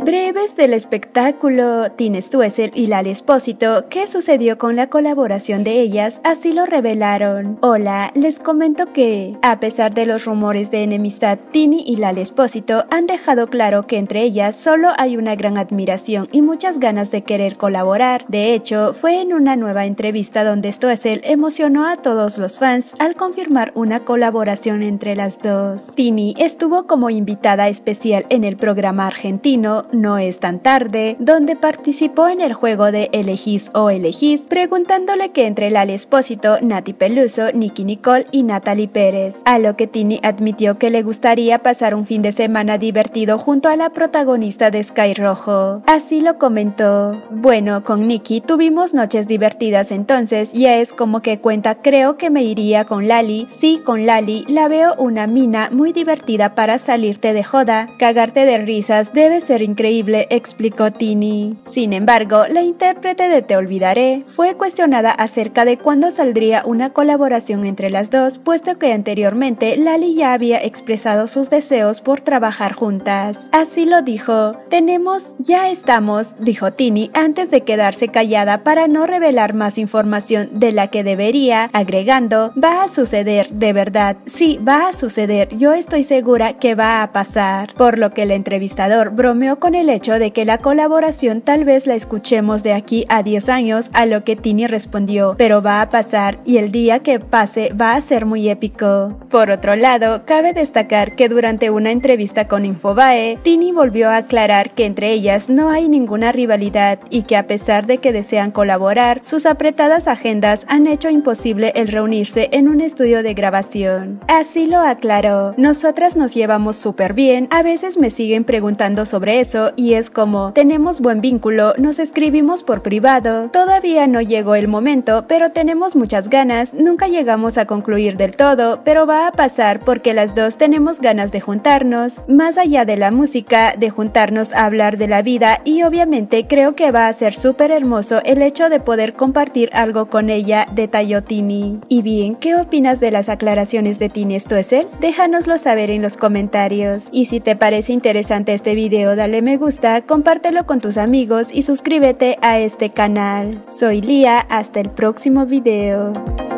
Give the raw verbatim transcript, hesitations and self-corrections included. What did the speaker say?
Breves del espectáculo. Tini Stoessel y Lali Espósito, ¿qué sucedió con la colaboración de ellas? Así lo revelaron. Hola, les comento que, a pesar de los rumores de enemistad, Tini y Lali Espósito han dejado claro que entre ellas solo hay una gran admiración y muchas ganas de querer colaborar. De hecho, fue en una nueva entrevista donde Stoessel emocionó a todos los fans al confirmar una colaboración entre las dos. Tini estuvo como invitada especial en el programa argentino No es tan tarde, donde participó en el juego de Elegís o Elegís, preguntándole que entre Lali Espósito, Nati Peluso, Nicki Nicole y Natalie Pérez, a lo que Tini admitió que le gustaría pasar un fin de semana divertido junto a la protagonista de Sky Rojo. Así lo comentó. Bueno, con Nicki tuvimos noches divertidas, entonces ya es como que cuenta, creo que me iría con Lali. Sí, con Lali la veo una mina muy divertida para salirte de joda, cagarte de risas, debe ser increíble, explicó Tini. Sin embargo, la intérprete de Te Olvidaré fue cuestionada acerca de cuándo saldría una colaboración entre las dos, puesto que anteriormente Lali ya había expresado sus deseos por trabajar juntas. Así lo dijo: tenemos, ya estamos, dijo Tini antes de quedarse callada para no revelar más información de la que debería, agregando: va a suceder, de verdad, sí, va a suceder, yo estoy segura que va a pasar. Por lo que el entrevistador bromeó con el hecho de que la colaboración tal vez la escuchemos de aquí a diez años, a lo que Tini respondió: pero va a pasar y el día que pase va a ser muy épico. Por otro lado, cabe destacar que durante una entrevista con Infobae, Tini volvió a aclarar que entre ellas no hay ninguna rivalidad y que a pesar de que desean colaborar, sus apretadas agendas han hecho imposible el reunirse en un estudio de grabación. Así lo aclaró: nosotras nos llevamos súper bien, a veces me siguen preguntando sobre eso y es como, tenemos buen vínculo, nos escribimos por privado, todavía no llegó el momento, pero tenemos muchas ganas, nunca llegamos a concluir del todo, pero va a pasar porque las dos tenemos ganas de juntarnos, más allá de la música, de juntarnos a hablar de la vida y obviamente creo que va a ser súper hermoso el hecho de poder compartir algo con ella, detalló Tini. Y bien, ¿qué opinas de las aclaraciones de Tini Stoessel? Déjanoslo saber en los comentarios. Y si te parece interesante este video, dale me gusta, compártelo con tus amigos y suscríbete a este canal. Soy Lía, hasta el próximo video.